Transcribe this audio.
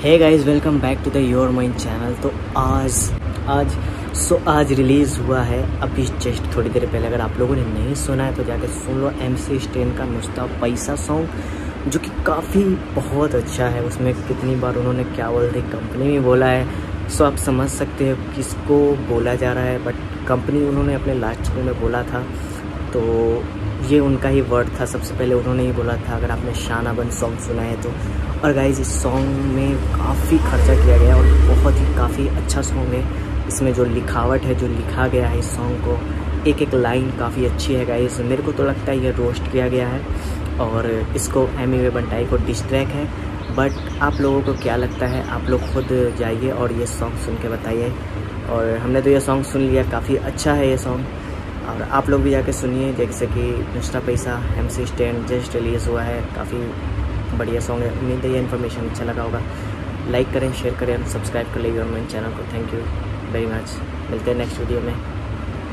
Hey guys, welcome back to the your mind channel. तो आज release हुआ है अभी जस्ट थोड़ी देर पहले। अगर आप लोगों ने नहीं सुना है तो जाकर सुन लो। MC स्टैन का नुस्ता पैसा सॉन्ग, जो कि काफ़ी बहुत अच्छा है। उसमें कितनी बार उन्होंने क्या बोलते कंपनी में बोला है, सो आप समझ सकते हो किसको बोला जा रहा है। बट कंपनी उन्होंने अपने लास्ट में बोला था, तो ये उनका ही वर्ड था। सबसे पहले उन्होंने ही बोला था, अगर आपने शाना बन सॉन्ग सुना है तो। और गाइज, इस सॉन्ग में काफ़ी खर्चा किया गया और बहुत ही काफ़ी अच्छा सॉन्ग है। इसमें जो लिखावट है, जो लिखा गया है इस सॉन्ग को, एक एक लाइन काफ़ी अच्छी है गाइज। मेरे को तो लगता है ये रोस्ट किया गया है और इसको एमी वे बंटाई को डिस ट्रैक है। बट आप लोगों को क्या लगता है, आप लोग खुद जाइए और ये सॉन्ग सुन के बताइए। और हमने तो ये सॉन्ग सुन लिया, काफ़ी अच्छा है ये सॉन्ग, और आप लोग भी जाके सुनिए। जैसे कि नुस्ता पैसा MC स्टैन जस्ट रिलीज़ हुआ है, काफ़ी बढ़िया सॉन्ग है। उम्मीद है ये इन्फॉर्मेशन अच्छा लगा होगा। लाइक करें, शेयर करें और सब्सक्राइब कर लीजिए मेरे चैनल को। Thank you very much. मिलते हैं नेक्स्ट वीडियो में।